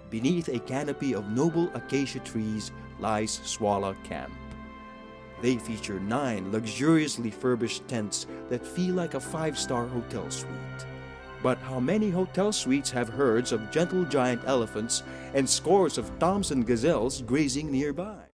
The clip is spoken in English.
beneath a canopy of noble acacia trees lies Swala Camp. They feature 9 luxuriously furnished tents that feel like a 5-star hotel suite. But how many hotel suites have herds of gentle giant elephants and scores of Thompson gazelles grazing nearby?